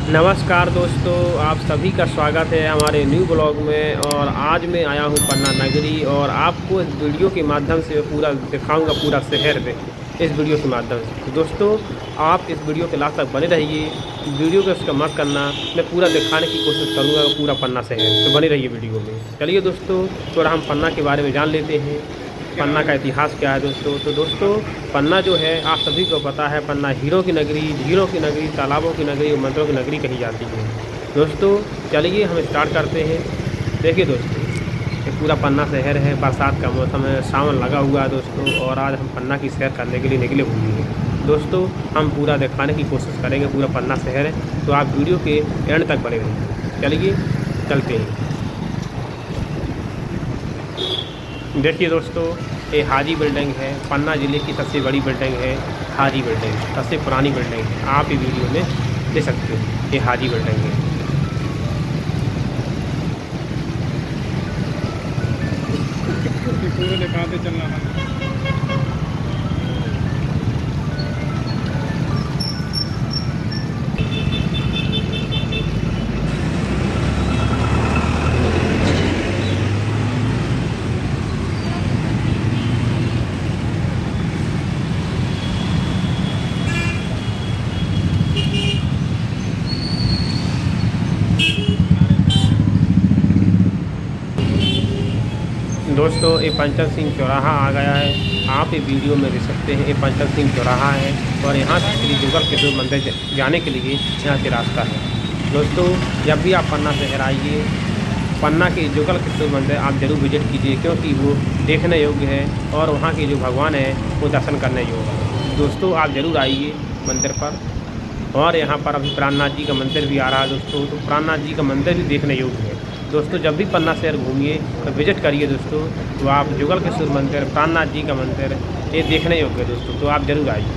नमस्कार दोस्तों, आप सभी का स्वागत है हमारे न्यू ब्लॉग में। और आज मैं आया हूँ पन्ना नगरी और आपको इस वीडियो के माध्यम से पूरा दिखाऊंगा, पूरा शहर में इस वीडियो के माध्यम से। तो दोस्तों, आप इस वीडियो के लास्ट तक बने रहिए, वीडियो को इसका मत करना, मैं पूरा दिखाने की कोशिश करूँगा पूरा पन्ना शहर। तो बने रहिए वीडियो में। चलिए दोस्तों, थोड़ा हम पन्ना के बारे में जान लेते हैं, पन्ना का इतिहास क्या है दोस्तों। तो दोस्तों, पन्ना जो है आप सभी को पता है, पन्ना हीरों की नगरी, झीलों की नगरी, तालाबों की नगरी और मंदिरों की नगरी कही जाती है दोस्तों। चलिए हम स्टार्ट करते हैं। देखिए दोस्तों, ये पूरा पन्ना शहर है, बरसात का मौसम है, सावन लगा हुआ है दोस्तों। और आज हम पन्ना की सैर करने के लिए निकले हुए हैं दोस्तों। हम पूरा दिखाने की कोशिश करेंगे, पूरा पन्ना शहर है, तो आप वीडियो के एंड तक बने रहिए। चलिए चलते हैं। देखिए दोस्तों, ये हाजी बिल्डिंग है, पन्ना ज़िले की सबसे बड़ी बिल्डिंग है हाजी बिल्डिंग, सबसे पुरानी बिल्डिंग है। आप ये वीडियो में देख सकते हो, ये हाजी बिल्डिंग है। कहाँ पे चलना है? दोस्तों, ये पंचम सिंह चौराहा आ गया है। आप ये वीडियो में देख सकते हैं, ये पंचम सिंह चौराहा है और यहाँ से श्री जुगल किशोर मंदिर जाने के लिए यहाँ से रास्ता है दोस्तों। जब भी आप पन्ना शहर आइए, पन्ना के जुगल किशोर मंदिर आप जरूर विजिट कीजिए, क्योंकि वो देखने योग्य है और वहाँ के जो भगवान है वो दर्शन करने योग्य है दोस्तों। आप ज़रूर आइए मंदिर पर। और यहाँ पर अभी प्राणनाथ जी का मंदिर भी आ रहा है दोस्तों, तो प्राणनाथ जी का मंदिर भी देखने योग्य है दोस्तों। जब भी पन्ना शहर घूमिए तो विजिट करिए दोस्तों, तो आप जुगल किशोर मंदिर, प्राणनाथ जी का मंदिर, ये देखने योग्य है दोस्तों, तो आप ज़रूर आइए।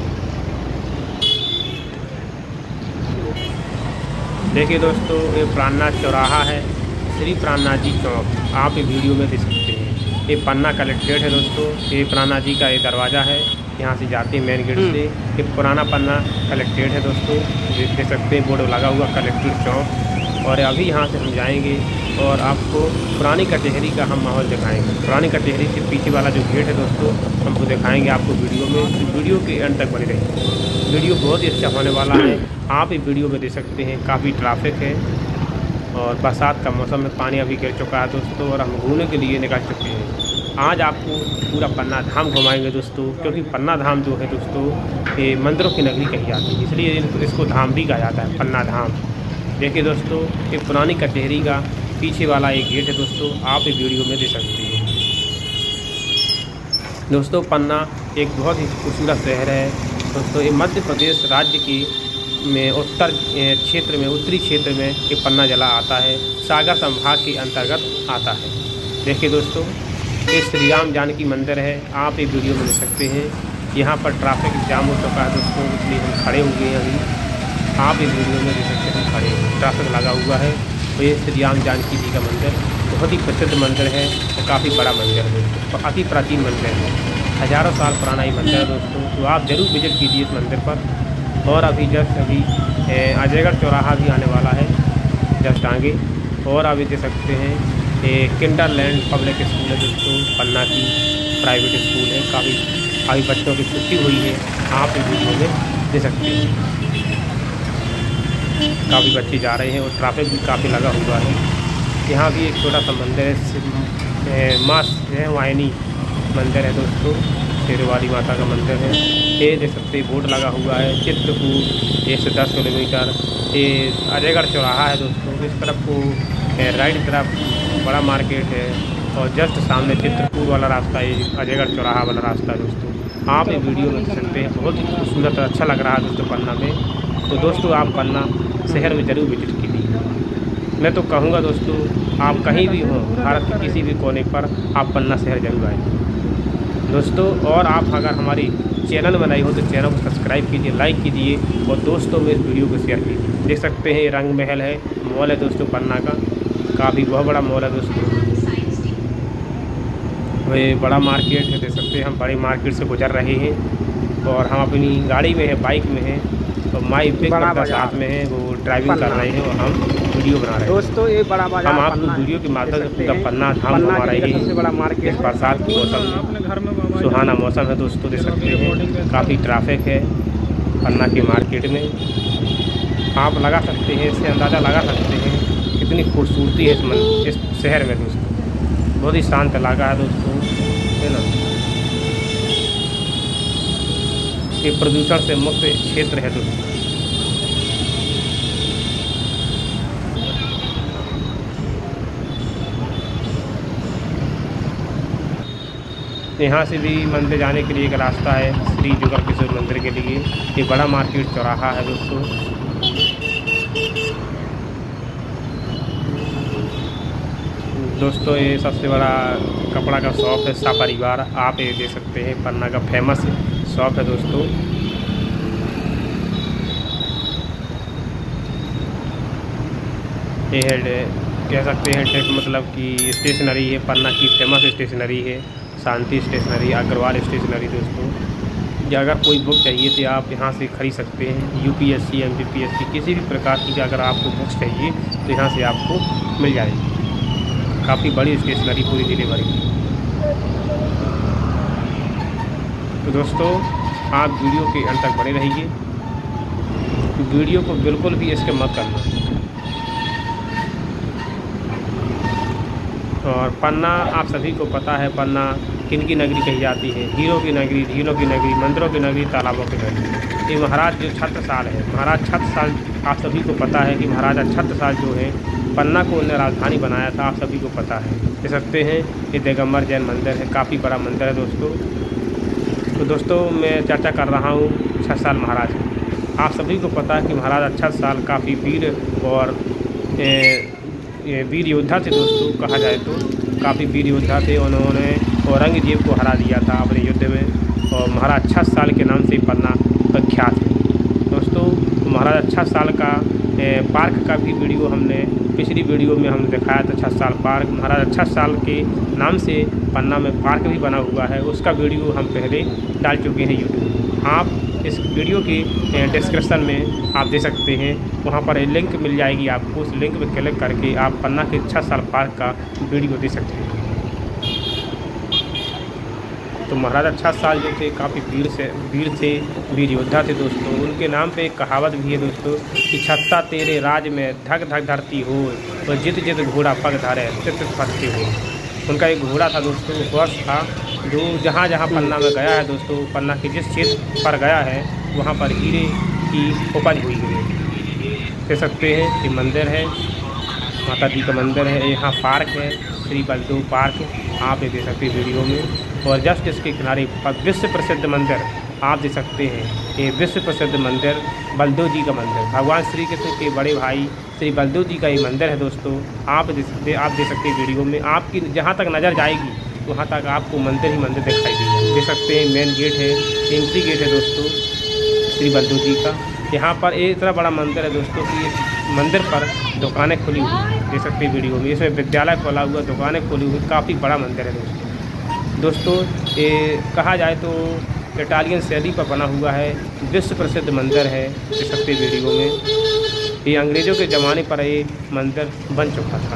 देखिए दोस्तों, ये प्राणनाथ चौराहा है, श्री प्राणनाथ जी चौक, आप ये वीडियो में देख सकते हैं। ये पन्ना कलेक्ट्रेट है दोस्तों, ये प्राणनाथ जी का ये दरवाज़ा है, यहाँ से जाते हैं मेन गेट से। ये पुराना पन्ना कलेक्ट्रेट है दोस्तों, देख सकते हैं बोर्ड लगा हुआ कलेक्ट्रेट चौक। और अभी यहाँ से हम जाएंगे और आपको पुरानी कचहरी का हम माहौल दिखाएंगे। पुरानी कचहरी से पीछे वाला जो गेट है दोस्तों, हमको दिखाएंगे आपको वीडियो में। तो वीडियो के एंड तक बने रहिए, वीडियो बहुत ही अच्छा होने वाला है। आप ये वीडियो में देख सकते हैं, काफ़ी ट्रैफिक है और बरसात का मौसम में पानी अभी गिर चुका है दोस्तों, और हम घूमने के लिए निकल चुके हैं। आज आपको पूरा पन्ना धाम घुमाएंगे दोस्तों, क्योंकि पन्ना धाम जो है दोस्तों, ये मंदिरों की नगरी कही जाती है, इसलिए इसको धाम भी कहा जाता है, पन्ना धाम। देखिए दोस्तों, ये पुरानी कचहरी का पीछे वाला एक गेट है दोस्तों, आप ये वीडियो में देख सकते हैं दोस्तों। पन्ना एक बहुत ही खूबसूरत शहर है दोस्तों। ये मध्य प्रदेश राज्य की में उत्तर क्षेत्र में, उत्तरी क्षेत्र में ये पन्ना जिला आता है, सागर संभाग के अंतर्गत आता है। देखिए दोस्तों, ये श्री राम जानकी मंदिर है, आप ये वीडियो में देख सकते हैं। यहाँ पर ट्रैफिक जाम हो चुका है दोस्तों, इसलिए हम खड़े हुए हैं अभी। आप ये वीडियो में देख सकते हैं, खड़े हुए, ट्रैफिक लगा हुआ है। तो ये श्री राम जानकी जी का मंदिर बहुत ही प्रसिद्ध मंदिर है और काफ़ी बड़ा मंदिर है दोस्तों, काफ़ी प्राचीन मंदिर है, हज़ारों साल पुराना ये मंदिर है दोस्तों। तो आप ज़रूर विजिट कीजिए इस मंदिर पर। और अभी जस्ट अभी अजयगढ़ चौराहा भी आने वाला है जस्ट आगे। और अभी देख सकते हैं, ये किंडरलैंड पब्लिक स्कूल है दोस्तों, पन्ना की प्राइवेट स्कूल है, काफ़ी बच्चों की छुट्टी हुई है, आप इस वीडियो में देख सकते हैं। काफ़ी बच्चे जा रहे हैं और ट्रैफिक भी काफ़ी लगा हुआ है। यहाँ भी एक छोटा सा मंदिर है, माँ वाहिनी मंदिर है दोस्तों, शेरवाली माता का मंदिर है। ये देख सकते हैं, बोर्ड लगा हुआ है, चित्रकूट 1 से 10 किलोमीटर। ये अजयगढ़ चौराहा है दोस्तों, इस तरफ को राइट तरफ बड़ा मार्केट है और जस्ट सामने चित्रकूट वाला रास्ता है, अजयगढ़ चौराहा वाला रास्ता है दोस्तों। आप ये वीडियो में देख सकते हैं, बहुत ही खूबसूरत और अच्छा लग रहा है दोस्तों पन्ना में। तो दोस्तों, आप पन्ना शहर में ज़रूर विजिट कीजिए। मैं तो कहूँगा दोस्तों, आप कहीं भी हों, भारत के किसी भी कोने पर आप पन्ना शहर जरूर आए दोस्तों। और आप अगर हमारी चैनल बनाई हो तो चैनल को सब्सक्राइब कीजिए, लाइक कीजिए और दोस्तों में इस वीडियो को शेयर कीजिए। देख सकते हैं, ये रंग महल है, मॉल है दोस्तों पन्ना का, काफ़ी बहुत बड़ा मॉल है दोस्तों। ये बड़ा मार्केट है, देख सकते हैं, हम बड़ी मार्केट से गुजर रहे हैं और हम अपनी गाड़ी में है, बाइक में हैं। और माई पिक का साथ में है, वो ड्राइविंग कर रहे हैं और हम वीडियो बना रहे हैं। दोस्तों ये बड़ा बाजार हम आपको वीडियो के माध्यम से पूरा पन्ना धाम घुमा रहे हैं। सबसे बड़ा मार्केट इस बरसात के मौसम में सुहाना मौसम है दोस्तों, देख सकते हैं काफ़ी ट्रैफिक है पन्ना के मार्केट में। आप लगा सकते हैं, इससे अंदाज़ा लगा सकते हैं कितनी खूबसूरती है इस शहर में दोस्तों। बहुत ही शांत इलाका है दोस्तों, है ना। ये प्रदूषण से मुक्त क्षेत्र है दोस्तों। यहाँ से भी मंदिर जाने के लिए एक रास्ता है, श्री जुगल किशोर मंदिर के लिए। ये बड़ा मार्केट चौराहा है दोस्तों। दोस्तों ये सबसे बड़ा कपड़ा का शॉप है सपरिवार। आप ये देख सकते हैं पन्ना का फेमस शॉप है दोस्तों। ये है कह सकते हैं मतलब कि स्टेशनरी है, पन्ना की फेमस स्टेशनरी है, शांति स्टेशनरी, अग्रवाल स्टेशनरी दोस्तों। या अगर कोई बुक चाहिए तो आप यहाँ से ख़रीद सकते हैं। यूपीएससी, एमपीपीएससी किसी भी प्रकार की अगर आपको बुक्स चाहिए तो यहाँ से आपको मिल जाएगी। काफ़ी बड़ी स्टेशनरी पूरी जिले भर की। तो दोस्तों आप वीडियो के अंत तक बने रहिए, वीडियो को बिल्कुल भी स्किप मत करना। और पन्ना आप सभी को पता है, पन्ना किनकी नगरी कही जाती है? हीरो की नगरी, झीलों की नगरी, मंदिरों की नगरी, तालाबों की नगरी। ये महाराज जो छत्रसाल है, महाराज छत्रसाल आप सभी को पता है कि महाराजा छत्रसाल जो है पन्ना को उन्हें राजधानी बनाया था, आप सभी को पता है। देख सकते हैं ये दिगंबर जैन मंदिर है, काफ़ी बड़ा मंदिर है दोस्तों। तो दोस्तों मैं चर्चा कर रहा हूँ छत्रसाल महाराज की। आप सभी को पता है कि महाराजा छत्रसाल काफ़ी वीर और वीर योद्धा थे दोस्तों। कहा जाए तो काफ़ी वीर योद्धा थे। उन्होंने औरंगजेब को हरा दिया था अपने युद्ध में, और महाराज छत्रसाल के नाम से पन्ना प्रख्यात है दोस्तों। महाराजा छत्रसाल का पार्क का भी वीडियो हमने पिछली वीडियो में हमने दिखाया था। छत्रसाल पार्क, महाराजा छत्रसाल के नाम से पन्ना में पार्क भी बना हुआ है, उसका वीडियो हम पहले डाल चुके हैं यूट्यूब। आप इस वीडियो के डिस्क्रिप्शन में आप देख सकते हैं, वहाँ पर लिंक मिल जाएगी आपको। उस लिंक पर क्लिक करके आप पन्ना के छत्रसाल पार्क का वीडियो देख सकते हैं। तो महाराजा छत्रसाल जो थे काफ़ी वीर योद्धा थे दोस्तों। उनके नाम पे एक कहावत भी है दोस्तों कि छत्ता तेरे राज में धक धक धरती हो, और जित जित घोड़ा पग धारे चित फटते हो। उनका एक घोड़ा था दोस्तों, हॉर्स था, जो जहाँ जहाँ पन्ना में गया है दोस्तों, पन्ना के जिस क्षेत्र पर गया है वहाँ पर हीरे की उपज हुई है। देख सकते हैं ये मंदिर है, माता जी का मंदिर है। यहाँ पार्क है, श्री बलदेव पार्क, आप ये देख सकते हैं वीडियो में। और जस्ट इसके किनारे विश्व प्रसिद्ध मंदिर आप देख सकते हैं। ये विश्व प्रसिद्ध मंदिर बलदेव जी का मंदिर, भगवान श्री कृष्ण के बड़े भाई श्री बलदेव जी का ये मंदिर है दोस्तों। आप देख सकते हैं वीडियो में। आपकी जहाँ तक नज़र जाएगी वहाँ तक आपको मंदिर ही मंदिर दिखाई देगा। देख सकते हैं मेन गेट है, एंट्री गेट है दोस्तों श्री बलदेव जी का। यहाँ पर एक इतना बड़ा मंदिर है दोस्तों कि मंदिर पर दुकानें खुली हुई, देख सकते हैं वीडियो में। इसमें विद्यालय खोला हुआ, दुकानें खुली हुई, काफ़ी बड़ा मंदिर है दोस्तों। ये कहा जाए तो इटालियन शैली पर बना हुआ है, विश्व प्रसिद्ध मंदिर है, देख सकते हैं वीडियो में। ये अंग्रेज़ों के ज़माने पर ये मंदिर बन चुका था।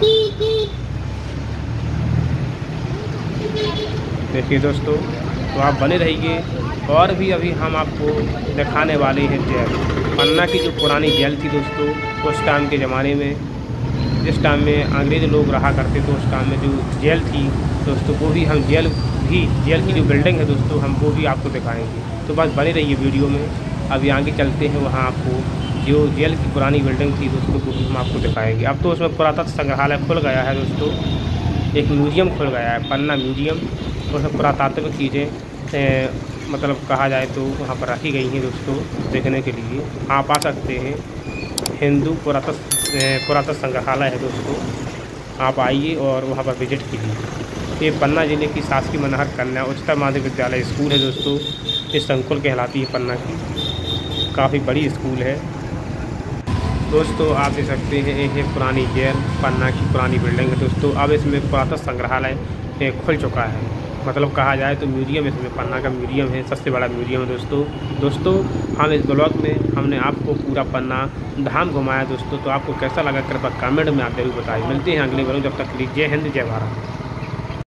देखिए दोस्तों, तो आप बने रहिए। और भी अभी हम आपको दिखाने वाले हैं जेल, पन्ना की जो पुरानी जेल थी दोस्तों, उस टाइम के ज़माने में, जिस टाइम में अंग्रेज़ लोग रहा करते थे, उस टाइम में जो जेल थी दोस्तों, वो भी हम जेल की जो बिल्डिंग है दोस्तों, हम वो भी आपको दिखाएंगे। तो बस बने रहिए वीडियो में। अभी आगे चलते हैं, वहाँ आपको जो जेल की पुरानी बिल्डिंग थी दोस्तों, वो भी हम आपको दिखाएंगे। अब तो उसमें पुरातत्व संग्रहालय खुल गया है दोस्तों, एक म्यूज़ियम खुल गया है, पन्ना म्यूज़ियम। उसमें पुरातात्विक चीज़ें मतलब कहा जाए तो वहाँ पर रखी गई हैं दोस्तों, देखने के लिए आप आ सकते हैं। हिंदू पुरातत्व संग्रहालय है दोस्तों, आप आइए और वहाँ पर विजिट कीजिए। ये पन्ना जिले की शासकीय मनहर कन्या उच्चतर माध्यमिक विद्यालय स्कूल है दोस्तों। ये संकुल कहलाती है पन्ना की, काफ़ी बड़ी स्कूल है दोस्तों। आप देख सकते हैं ये पुरानी जेल, पन्ना की पुरानी बिल्डिंग है दोस्तों। अब इसमें पुरातत्व संग्रहालय खुल चुका है। मतलब कहा जाए तो म्यूजियम इसमें पन्ना का म्यूजियम है, सबसे बड़ा म्यूजियम है दोस्तों हम इस ब्लॉग में हमने आपको पूरा पन्ना धाम घुमाया दोस्तों। तो आपको कैसा लगा कृपया कमेंट में आप जरूर बताइए। मिलते हैं अगले ब्लॉग, जब तक के लिए जय हिंद जय भारत।